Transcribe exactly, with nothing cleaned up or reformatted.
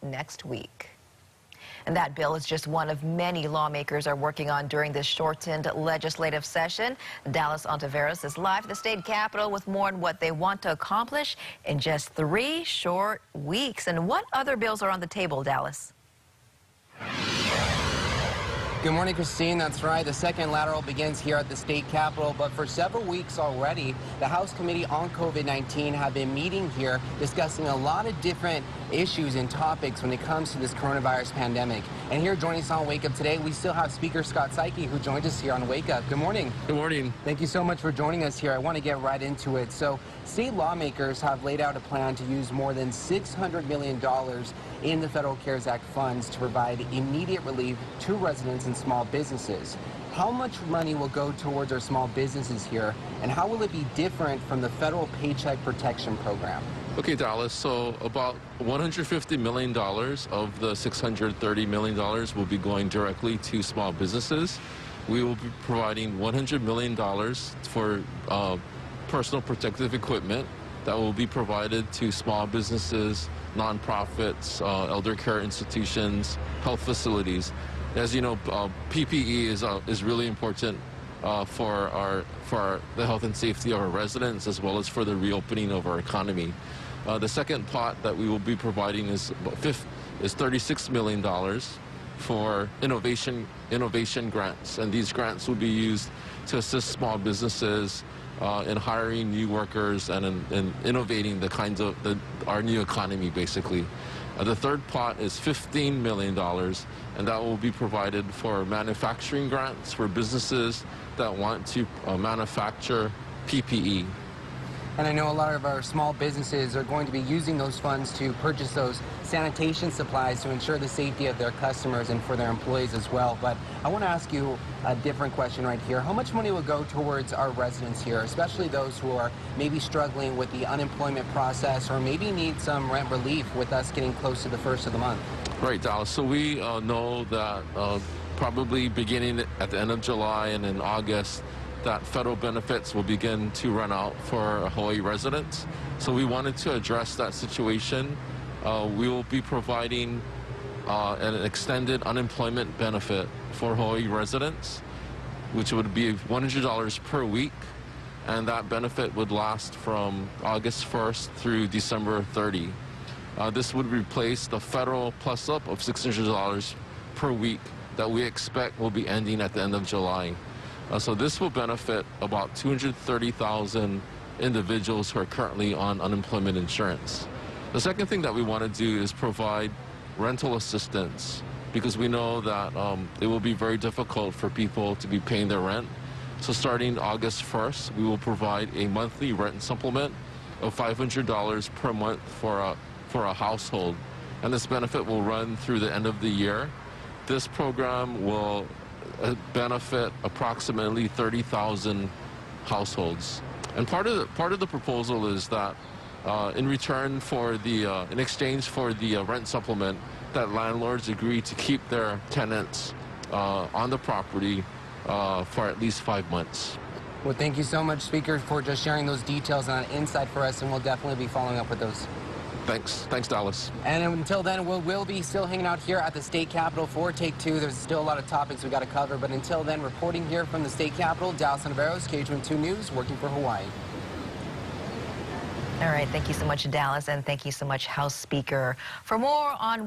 next week. And that bill is just one of many lawmakers are working on during this shortened legislative session. Dallas Ontiveros is live at the state capitol with more on what they want to accomplish in just three short weeks. And what other bills are on the table, Dallas? Good morning, Christine. That's right. The second lateral begins here at the state capitol, but for several weeks already, the House Committee on COVID nineteen have been meeting here discussing a lot of different issues and topics when it comes to this coronavirus pandemic. And here joining us on Wake Up today, we still have Speaker Scott Saiki, who joined us here on Wake Up. Good morning. Good morning. Thank you so much for joining us here. I want to get right into it. So state lawmakers have laid out a plan to use more than six hundred million dollars in the Federal CARES Act funds to provide immediate relief to residents and small businesses. How much money will go towards our small businesses here, and how will it be different from the federal Paycheck Protection Program? Okay, Dallas, so about one hundred fifty million dollars of the six hundred thirty million dollars will be going directly to small businesses. We will be providing one hundred million dollars for uh, personal protective equipment that will be provided to small businesses, nonprofits, uh, elder care institutions, health facilities. As you know, uh, P P E is uh, is really important uh, for our for our, the health and safety of our residents, as well as for the reopening of our economy. Uh, the second pot that we will be providing is fifth, is thirty-six million dollars for innovation innovation grants, and these grants will be used to assist small businesses uh, in hiring new workers and in, in innovating the kinds of the, our new economy, basically. Uh, the third pot is fifteen million dollars, and that will be provided for manufacturing grants for businesses that want to uh, manufacture P P E. And I know a lot of our small businesses are going to be using those funds to purchase those sanitation supplies to ensure the safety of their customers and for their employees as well. But I want to ask you a different question right here. How much money will go towards our residents here, especially those who are maybe struggling with the unemployment process or maybe need some rent relief with us getting close to the first of the month? Right, Dallas. So we uh, know that uh, probably beginning at the end of July and in August, that federal benefits will begin to run out for Hawaii residents. So we wanted to address that situation. Uh, we will be providing uh, an extended unemployment benefit for Hawaii residents, which would be one hundred dollars per week, and that benefit would last from August first through December thirtieth. Uh, this would replace the federal plus-up of six hundred dollars per week that we expect will be ending at the end of July. Uh, so this will benefit about two hundred thirty thousand individuals who are currently on unemployment insurance. The second thing that we want to do is provide rental assistance, because we know that um, it will be very difficult for people to be paying their rent. So starting August first, we will provide a monthly rent supplement of five hundred dollars per month for a, for a household. And this benefit will run through the end of the year. This program will benefit approximately thirty thousand households. And part of the, part of the proposal is that uh, in return for the, uh, in exchange for the uh, rent supplement, that landlords agree to keep their tenants uh, on the property uh, for at least five months. Well, thank you so much, Speaker, for just sharing those details on insight for us, and we'll definitely be following up with those. Thanks. Thanks, Dallas. And until then, we'll, we'll be still hanging out here at the state capitol for Take Two. There's still a lot of topics we got to cover, but until then, reporting here from the state capitol, Dallas Ontiveros, K H one two News, working for Hawaii. All right. Thank you so much, Dallas, and thank you so much, House Speaker. For more on